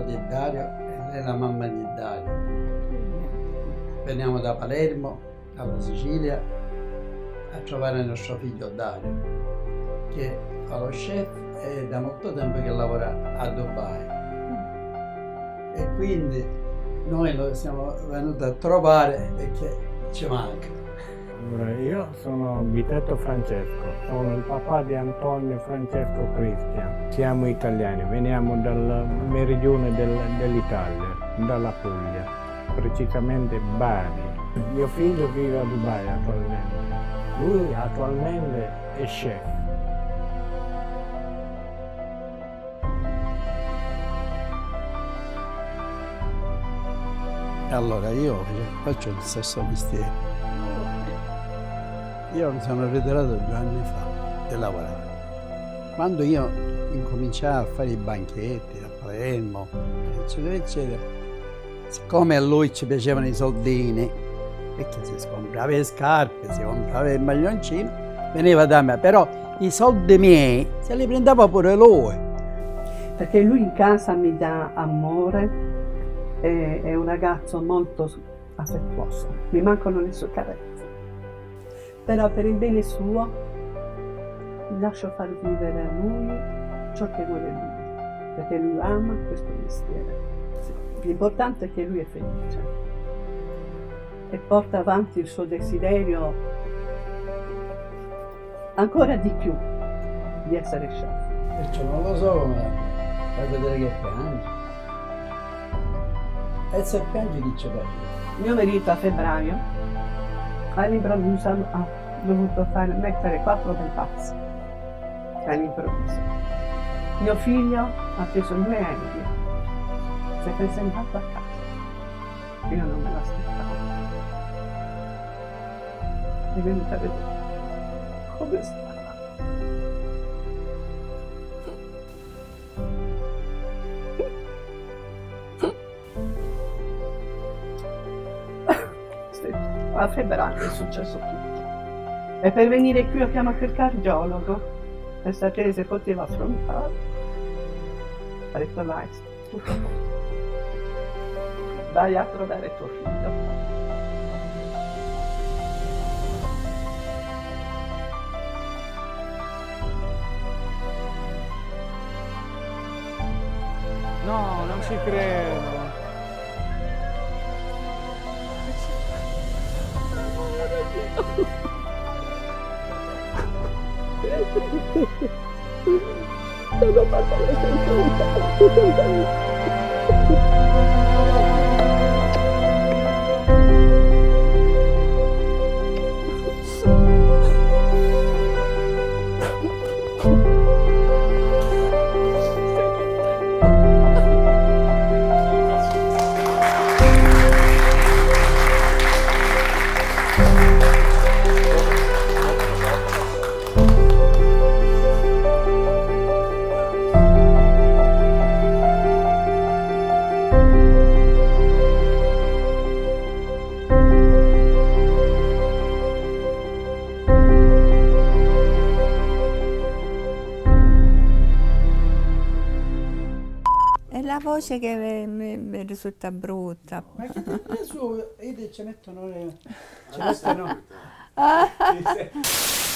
di Dario e lei è la mamma di Dario. Veniamo da Palermo, dalla Sicilia, a trovare il nostro figlio Dario, che fa lo chef e è da molto tempo che lavora a Dubai. E quindi noi lo siamo venuti a trovare perché ci manca. Allora, io sono Bitetto Francesco, sono il papà di Antonio Francesco Cristian. Siamo italiani, veniamo dal meridione dell'Italia, dalla Puglia, precisamente Bari. Mio figlio vive a Dubai attualmente. Lui attualmente è chef. Allora io faccio il stesso mestiere. Io mi sono ritirato 2 anni fa di lavorare. Quando io incominciai a fare i banchetti a Palermo, eccetera, eccetera, siccome a lui ci piacevano i soldini, perché si comprava le scarpe, si comprava il maglioncino, veniva da me, però i soldi miei se li prendeva pure lui. Perché lui in casa mi dà amore, è un ragazzo molto affettuoso, mi mancano le sue carezze. Però per il bene suo lascio far vivere a lui ciò che vuole lui, perché lui ama questo mestiere. L'importante è che lui è felice e porta avanti il suo desiderio ancora di più di essere chef. Perciò non lo so, ma fai vedere che piange. E se piange chi ci piace? Mio marito a febbraio all'improvviso ha dovuto mettere 4 bypass all'improvviso. Mio figlio ha preso 2 aerei, si è presentato a casa. Io non me l'aspettavo. È venuta a vedere come stava. A febbraio è successo tutto. E per venire qui ho chiamato il cardiologo per sapere se poteva affrontare. Ha detto vai, tutto a posto. Vai a trovare tuo figlio. No, non ci credo. Sono fatta le È la voce che mi risulta brutta. Ma che su, ci mettono